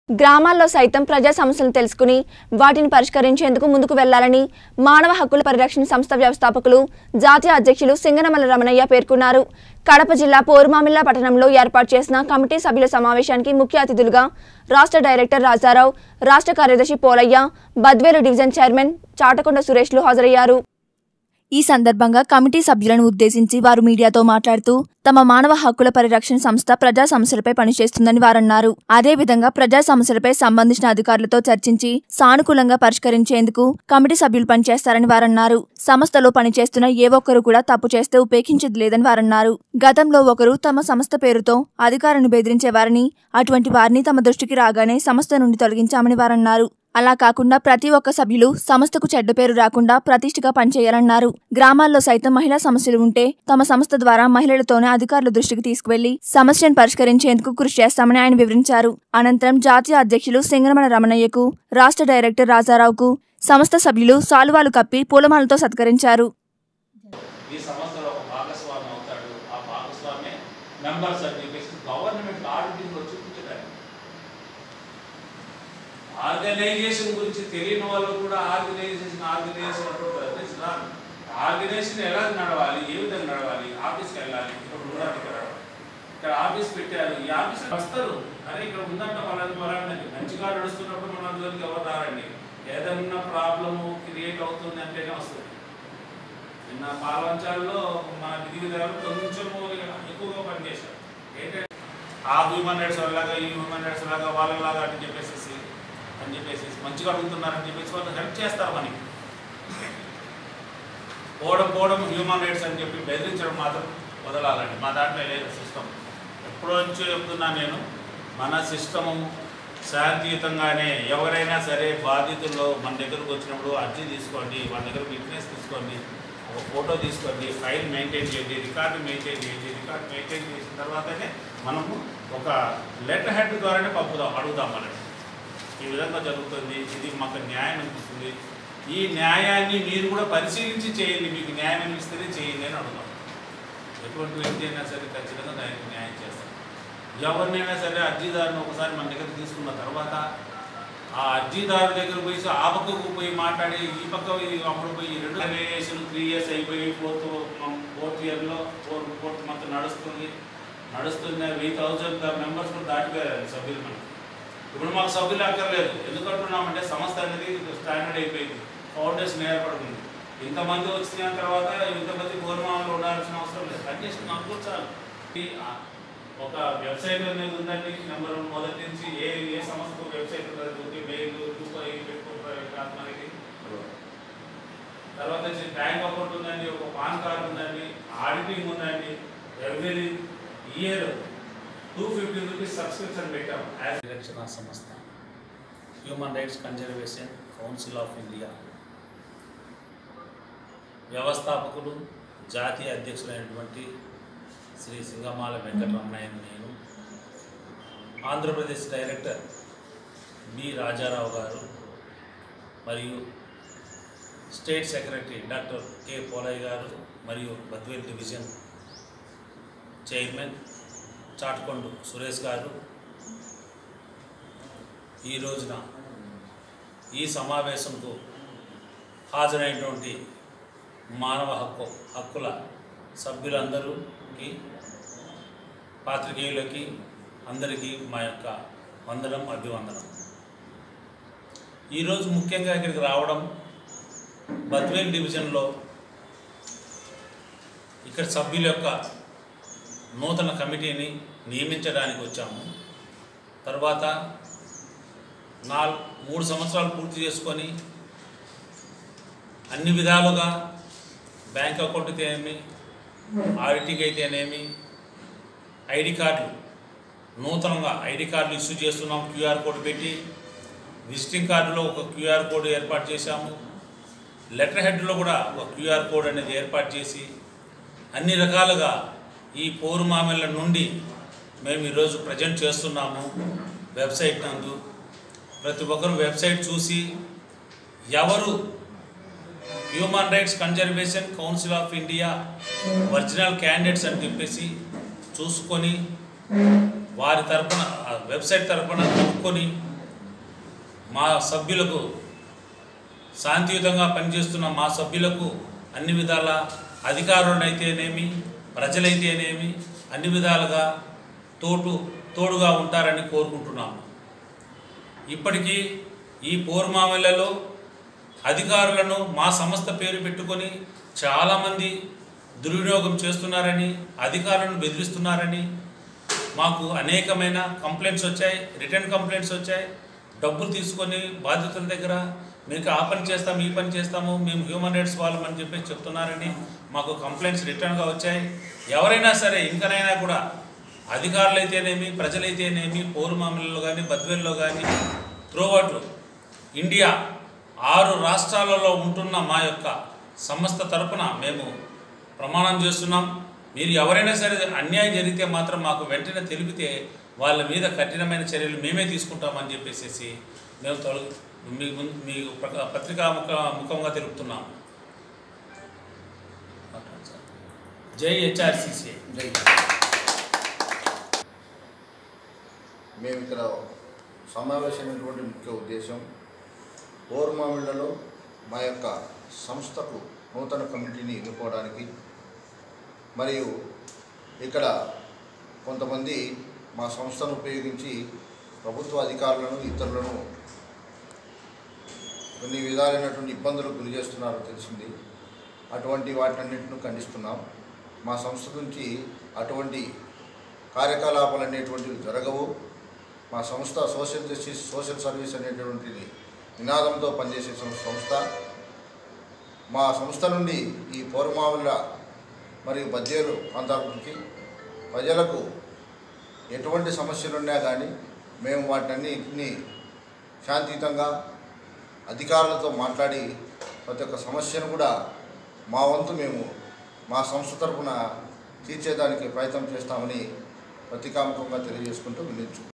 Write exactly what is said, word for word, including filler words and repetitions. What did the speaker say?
గ్రామాల్లో సైతం ప్రజా సమస్యలను తెలుసుకుని వాటిని పరిష్కరించేందుకు ముందుకు వెళ్లాలని మానవ హక్కుల పరిరక్షణ సంస్థ వ్యవస్థాపకులు జాతీయ అధ్యక్షులు సింగనమల రమణయ్య పేర్కొన్నారు. కడప జిల్లా పోరుమామిళ్ల పట్టణంలో ఏర్పాటు చేసిన కమిటీ సభ్యుల సమావేశానికి ముఖ్య అతిథులుగా రాష్ట్ర డైరెక్టర్ రాజారావు, రాష్ట్ర కార్యదర్శి పోలయ్య, బద్వేలు డివిజన్ చైర్మన్ చాటకొండ సురేష్లు హాజరయ్యారు. ఈ సందర్భంగా కమిటీ సభ్యులను ఉద్దేశించి వారు మీడియాతో మాట్లాడుతూ తమ మానవ హక్కుల పరిరక్షణ సంస్థ ప్రజా సమస్యలపై పనిచేస్తుందని వారన్నారు. అదేవిధంగా ప్రజా సమస్యలపై సంబంధించిన అధికారులతో చర్చించి సానుకూలంగా పరిష్కరించేందుకు కమిటీ సభ్యులు పనిచేస్తారని వారన్నారు. సంస్థలో పనిచేస్తున్న ఏ ఒక్కరు కూడా తప్పు చేస్తే ఉపేక్షించేది లేదని వారన్నారు. గతంలో ఒకరు తమ సంస్థ పేరుతో అధికారులను బెదిరించేవారని, అటువంటి వారిని తమ దృష్టికి రాగానే సంస్థ నుండి తొలగించామని వారన్నారు. అలా కాకుండా ప్రతి ఒక్క సభ్యులు సంస్థకు చెడ్డ పేరు రాకుండా ప్రతిష్ఠగా పనిచేయాలన్నారు. గ్రామాల్లో సైతం మహిళా సమస్యలు ఉంటే తమ సంస్థ ద్వారా మహిళలతోనే అధికారుల దృష్టికి తీసుకువెళ్లి సమస్యను పరిష్కరించేందుకు కృషి చేస్తామని ఆయన వివరించారు. అనంతరం జాతీయ అధ్యక్షులు సింగనమల రమణయ్యకు, రాష్ట్ర డైరెక్టర్ రాజారావుకు సంస్థ సభ్యులు సాలువాలు కప్పి పూలమాలతో సత్కరించారు. ఆర్గనైజేషన్ గురించి తెలియని వాళ్ళు కూడా ఆర్గనైజేషన్ ఆర్గనైజేషన్ ఆర్గనైజేషన్ ఎలా నడవాలి, ఏ విధంగా నడవాలి, ఆఫీస్కి వెళ్ళాలి, ఇక్కడ ఉండాలి, ఇక్కడ ఇక్కడ ఆఫీస్ పెట్టారు, ఈ ఆఫీస్ వస్తారు. అరే ఇక్కడ ఉందంట వాళ్ళని వాళ్ళని మంచిగా నడుస్తున్నప్పుడు మన దగ్గరికి ఎవరు రారండి. ఏదన్నా ప్రాబ్లము క్రియేట్ అవుతుంది అంటేనే వస్తుంది. నిన్న పాలవంచాల్లో మన విధి విధాలు కొంచెము ఎక్కువగా పనిచేశారు. ఏంటంటే ఆ హ్యూమన్ రైట్స్ లాగా ఈ హ్యూమన్ రైట్స్ లాగా వాళ్ళలాగా అని చెప్పేసి అని చెప్పేసి మంచిగా అడుగుతున్నారని చెప్పేసి వాళ్ళు హెల్ప్ చేస్తారు. మనకి పోవడం పోవడం హ్యూమన్ రైట్స్ అని చెప్పి బెదిరించడం మాత్రం వదలాలండి. మా దాంట్లో లేదు సిస్టమ్. ఎప్పుడో నుంచో చెప్తున్నా నేను, మన సిస్టము శాంతియుతంగానే ఎవరైనా సరే బాధితుల్లో మన దగ్గరకు వచ్చినప్పుడు అర్జీ తీసుకోండి, వాళ్ళ దగ్గర విట్నెస్ తీసుకోండి, ఒక ఫోటో తీసుకోండి, ఫైల్ మెయింటైన్ చేయండి, రికార్డు మెయింటైన్ చేయండి. రికార్డు మెయింటైన్ చేసిన తర్వాతనే మనము ఒక లెటర్ హెడ్ ద్వారానే పంపుదాం, అడుగుదాం మనకి. ఈ విధంగా జరుగుతుంది. ఇది మాకు న్యాయం అనిపిస్తుంది. ఈ న్యాయాన్ని మీరు కూడా పరిశీలించి చేయండి, మీకు న్యాయం అనిపిస్తేనే చేయండి అని అడుగుతాం. ఎటువంటి వ్యక్తి అయినా సరే ఖచ్చితంగా దానికి న్యాయం చేస్తాం. ఎవరినైనా సరే అర్జీదారుని ఒకసారి మన దగ్గర తీసుకున్న తర్వాత ఆ అర్జీదారు దగ్గర పోయి ఆ పక్కకు పోయి మాట్లాడి ఈ పక్క అప్పుడు పోయి రెండు రిలేషన్ త్రీ ఇయర్స్ అయిపోయి ఫోర్త్ ఫోర్త్ ఇయర్లో ఫోర్ ఫోర్త్ మంత్ నడుస్తుంది నడుస్తుంది వెయ్యి థౌజండ్ మెంబర్స్ కూడా దాటిపోయారు సభ్యులు. మనం ఇప్పుడు మాకు సభ్యులు అక్కర్లేదు. ఎందుకంటున్నామంటే సంస్థ అనేది స్టాండర్డ్ అయిపోయింది, ఫౌండేషన్ ఏర్పడుతుంది. ఇంతమంది వచ్చిన తర్వాత ఇంతమంది గోర్మాలు ఉండాల్సిన అవసరం లేదు. కండిషన్ అనుకూర్చాలి. ఒక వెబ్సైట్ అనేది ఉందండి. నెంబర్ మొదటి నుంచి ఏ ఏ సంస్థకు వెబ్సైట్ ఉంటుంది, మెయిల్ పెట్టుకుంటారు మనకి. తర్వాత వచ్చి బ్యాంక్ అకౌంట్ ఉందండి, ఒక పాన్ కార్డు ఉందండి, ఆడిటింగ్ ఉందండి. Every year two fifty rupees subscription పెట్టాం. పరిరక్షణ సంస్థ human rights conservation council of India వ్యవస్థాపకులు జాతీయ అధ్యక్షులైనటువంటి శ్రీ సింగమాల వెంకటరమణయ్య, నేను ఆంధ్రప్రదేశ్ డైరెక్టర్ బి రాజారావు గారు మరియు state secretary doctor K Polayya garu మరియు బద్వేల్ డివిజన్ చైర్మన్ చాటకొండ సురేష్ గారు ఈ రోజున ఈ సమావేశంకు హాజరైనటువంటి మానవ హక్కు హక్కుల సభ్యులందరూకి, పాత్రికేయులకి అందరికీ మా యొక్క వందనం, అభివందనం. ఈరోజు ముఖ్యంగా ఇక్కడికి రావడం బద్వేల్ డివిజన్లో ఇక్కడ సభ్యుల యొక్క నూతన కమిటీని నియమించడానికి వచ్చాము. తర్వాత నాలుగు మూడు సంవత్సరాలు పూర్తి చేసుకొని అన్ని విధాలుగా బ్యాంక్ అకౌంట్ అయితేనేమి, ఆడిటింగ్ అయితేనేమి, ఐడి కార్డులు నూతనంగా ఐడి కార్డులు ఇష్యూ చేస్తున్నాం. క్యూఆర్ కోడ్ పెట్టి విజిటింగ్ కార్డులో ఒక క్యూఆర్ కోడ్ ఏర్పాటు చేశాము. లెటర్ హెడ్లో కూడా ఒక క్యూఆర్ కోడ్ అనేది ఏర్పాటు చేసి అన్ని రకాలుగా ఈ పోరుమామిళ్ళ నుండి మేము ఈరోజు ప్రజెంట్ చేస్తున్నాము. వెబ్సైట్ నందు ప్రతి ఒక్కరు వెబ్సైట్ చూసి ఎవరు human rights conservation council of India original candidates అని చెప్పేసి చూసుకొని వారి తరపున వెబ్సైట్ తరపున కనుక్కొని మా సభ్యులకు శాంతియుతంగా పనిచేస్తున్న మా సభ్యులకు అన్ని విధాల అధికారులైతేనేమి ప్రజలైతేనేమి అన్ని విధాలుగా తోటు తోడుగా ఉంటారని కోరుకుంటున్నాము. ఇప్పటికీ ఈ పోరుమామిళ్లలో అధికారులను మా సంస్థ పేరు పెట్టుకొని చాలామంది దుర్వినియోగం చేస్తున్నారని, అధికారులను బెదిరిస్తున్నారని మాకు అనేకమైన కంప్లైంట్స్ వచ్చాయి, రిటర్న్ కంప్లైంట్స్ వచ్చాయి. డబ్బులు తీసుకొని బాధ్యతల దగ్గర మీకు ఆ పని చేస్తాం, ఈ పని చేస్తాము, మేము హ్యూమన్ రైట్స్ వాళ్ళమని చెప్పి చెప్తున్నారని మాకు కంప్లైంట్స్ రిటర్న్గా వచ్చాయి. ఎవరైనా సరే ఇంకనైనా కూడా అధికారులైతేనేమి ప్రజలైతేనేమి పోరుమామిలలో కానీ బద్వేల్లో కానీ త్రోవట్ ఇండియా ఆరు రాష్ట్రాలలో ఉంటున్న మా యొక్క సంస్థ తరపున మేము ప్రమాణం చేస్తున్నాం. మీరు ఎవరైనా సరే అన్యాయం జరిగితే మాత్రం మాకు వెంటనే తెలిపితే వాళ్ళ మీద కఠినమైన చర్యలు మేమే తీసుకుంటామని చెప్పేసి మేము తొలగి మీ ముందు మీ పత్రికా ముఖ ముఖంగా తెలుపుతున్నాం. జై హెచ్ఆర్సీసీ. జై. మేము ఇక్కడ సమావేశమైనటువంటి ముఖ్య ఉద్దేశం పోరుమామిళ్లలో మా యొక్క సంస్థకు నూతన కమిటీని ఎన్నుకోవడానికి, మరియు ఇక్కడ కొంతమంది మా సంస్థను ఉపయోగించి ప్రభుత్వ అధికారులను ఇతరులను కొన్ని విధాలైనటువంటి ఇబ్బందులకు గురి చేస్తున్నారో తెలిసింది. అటువంటి వాటినన్నింటిని ఖండిస్తున్నాం. మా సంస్థ నుంచి అటువంటి కార్యకలాపాలు అనేటువంటివి జరగవు. మా సంస్థ సోషల్ జస్టిస్ సోషల్ సర్వీస్ అనేటువంటిది నినాదంతో పనిచేసే సంస్థ. మా సంస్థ నుండి ఈ పోరుమామిళ్ళ మరియు బద్వేలు ప్రాంతాలకి ప్రజలకు ఎటువంటి సమస్యలున్నా కానీ మేము వాటిని శాంతియుతంగా అధికారులతో మాట్లాడి ప్రతి ఒక్క సమస్యను కూడా మా వంతు మేము మా సంస్థ తరఫున తీర్చేదానికి ప్రయత్నం చేస్తామని పత్రికాముఖంగా తెలియజేసుకుంటూ వినియోగించు